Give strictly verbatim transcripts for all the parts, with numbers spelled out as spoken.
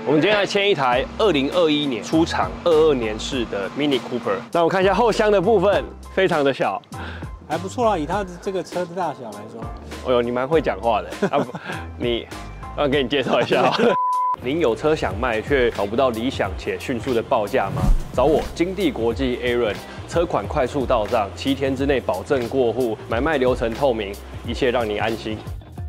我们今天来签一台二零二一年出厂、二二年式的 Mini Cooper。那我看一下后箱的部分，非常的小， 还不错啦，以它的这个车的大小来说。 哦呦，你蛮会讲话的。啊不，你，让给你介绍一下。您有车想卖，却找不到理想且迅速的报价吗？找我金地国际 Aaron， 车款快速到账，七天之内保证过户，买卖流程透明，一切让你安心。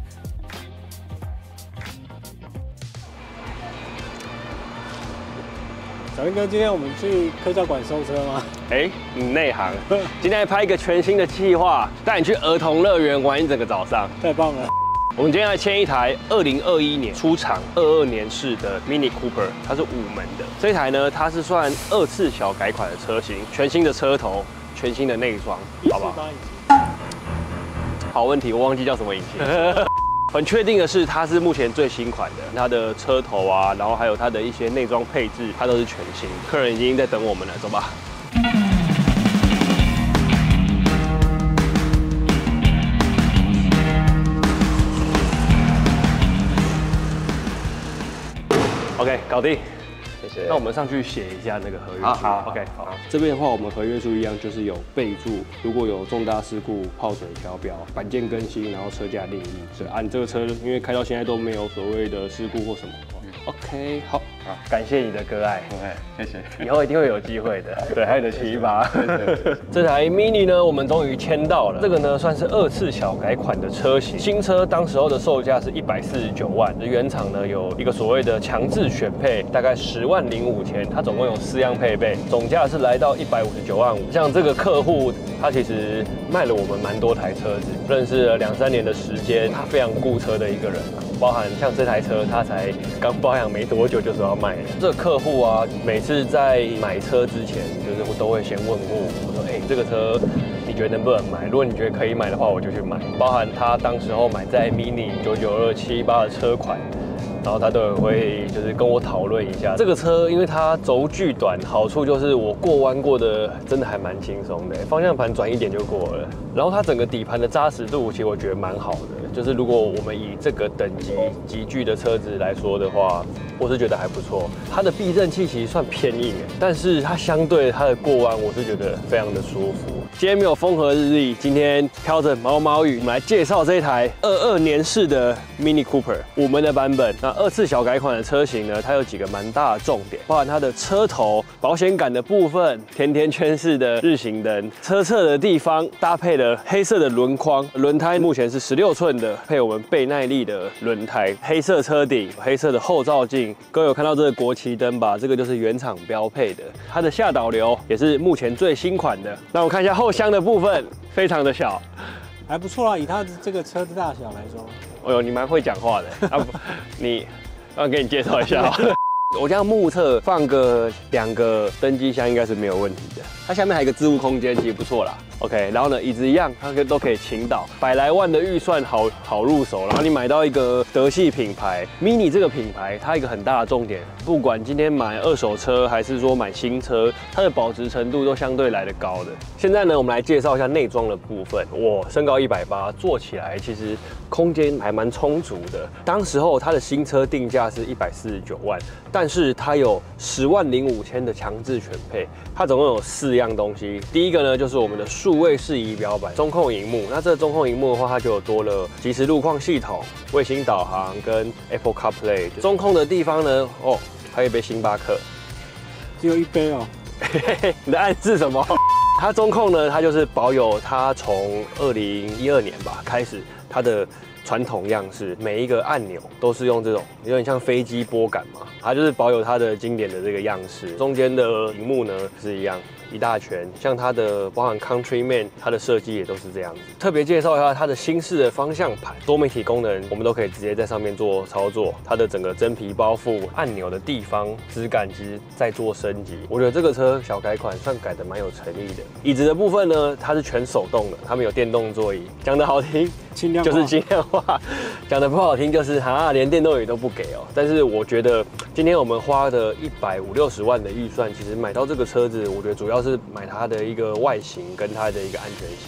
小兵哥，今天我们去科教馆收车吗？ 哎，你内行。今天来拍一个全新的企划，带你去儿童乐园玩一整个早上， 太棒了！ 我们今天来签一台二零二一年出厂、二二年式的 Mini Cooper， 它是五门的。这台呢，它是算二次小改款的车型，全新的车头，全新的内装，好不好？好问题，我忘记叫什么引擎。很确定的是，它是目前最新款的，它的车头啊，然后还有它的一些内装配置，它都是全新。客人已经在等我们了，走吧。OK， 搞定。谢谢。那我们上去写一下那个合约书。好，好 ，OK， 好。这边的话，我们合约书一样，就是有备注，如果有重大事故、泡水调表、板件更新，然后车价另议。所以按这个车，因为开到现在都没有所谓的事故或什么的话。OK， 好，好，感谢你的割爱。 OK， 谢谢。 以后一定会有机会的。对，还有你的七八。这台 Mini 呢，我们终于签到了。这个呢，算是二次小改款的车型。新车当时候的售价是一百四十九万，原厂呢有一个所谓的强制选配，大概十万零五千，它总共有四样配备，总价是来到一百五十九万五。像这个客户，他其实卖了我们蛮多台车子，认识了两三年的时间，他非常顾车的一个人啊。包含像这台车，他才刚保养没多久就说要卖了。这个客户啊，每次在买车之前，就是都会先问过我说：“哎，这个车你觉得能不能买？如果你觉得可以买的话，我就去买。”包含他当时候买在 Mini 九九二七八的车款。然后他都会就是跟我讨论一下这个车，因为它轴距短，好处就是我过弯过的真的还蛮轻松的，方向盘转一点就过了。然后它整个底盘的扎实度，其实我觉得蛮好的。就是如果我们以这个等级级距的车子来说的话，我是觉得还不错。它的避震器其实算偏硬，但是它相对它的过弯，我是觉得非常的舒服。今天没有风和日丽，今天飘着毛毛雨，我们来介绍这一台二二年式的 Mini Cooper 五门的版本。那二次小改款的车型呢，它有几个蛮大的重点，包含它的车头保险杆的部分，甜甜圈式的日行灯，车侧的地方搭配了黑色的轮框，轮胎目前是十六寸的，配我们倍耐力的轮胎，黑色车顶，黑色的后照镜。各位有看到这个国旗灯吧？这个就是原厂标配的，它的下导流也是目前最新款的。那我看一下后箱的部分，非常的小。 还不错啦，以它的这个车的大小来说。 哦呦，你蛮会讲话的。啊不，你，让给你介绍一下。我这样目测放个两个登机箱应该是没有问题的。它下面还有一个置物空间，其实不错啦。OK， 然后呢，椅子一样，它都可以倾倒，百来万的预算好好入手。然后你买到一个德系品牌 Mini 这个品牌，它一个很大的重点，不管今天买二手车还是说买新车，它的保值程度都相对来得高的。现在呢，我们来介绍一下内装的部分。我身高一百八，坐起来其实空间还蛮充足的。当时候它的新车定价是一百四十九万，但是它有十万零五千的强制全配，它总共有四样东西。第一个呢，就是我们的数位式仪表板中控萤幕。那这个中控萤幕的话，它就有多了即时路况系统、卫星导航跟 Apple CarPlay。中控的地方呢，哦，还有一杯星巴克， 只有一杯哦。 你的暗示什么？它中控呢，它就是保有它从二零一二年吧开始它的传统样式，每一个按钮都是用这种有点像飞机拨杆嘛，它就是保有它的经典的这个样式。中间的荧幕呢是一样。一大圈，像它的包含 Countryman， 它的设计也都是这样子。特别介绍一下它的新式的方向盘，多媒体功能我们都可以直接在上面做操作。它的整个真皮包覆、按钮的地方质感其实在做升级。我觉得这个车小改款算改的蛮有诚意的。椅子的部分呢，它是全手动的，它们有电动座椅。讲的好听， 轻量化就是轻量化；讲的不好听，就是哈连电动椅都不给哦。但是我觉得今天我们花的一百五六十万的预算，其实买到这个车子，我觉得主要是买它的一个外形跟它的一个安全性。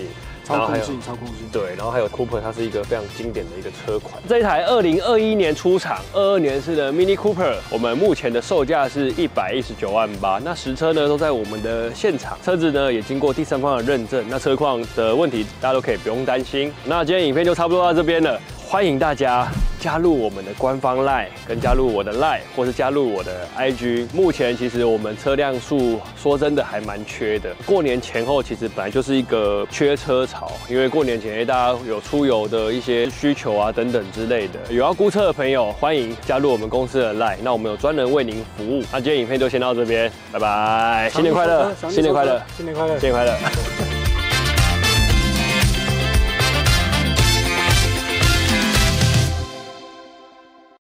操控性，操控性。 对，然后还有 Cooper， 它是一个非常经典的一个车款。这一台二零二一年出厂，二二年式的 Mini Cooper， 我们目前的售价是一百一十九万八。那实车呢都在我们的现场，车子呢也经过第三方的认证，那车况的问题大家都可以不用担心。那今天影片就差不多到这边了。欢迎大家加入我们的官方 LINE， 跟加入我的 LINE， 或是加入我的 I G。目前其实我们车辆数说真的还蛮缺的。过年前后其实本来就是一个缺车潮，因为过年前大家有出游的一些需求啊等等之类的。有要估车的朋友，欢迎加入我们公司的 LINE， 那我们有专人为您服务。那今天影片就先到这边，拜拜，新年快乐，新年快乐， 新年快乐， 新年快乐。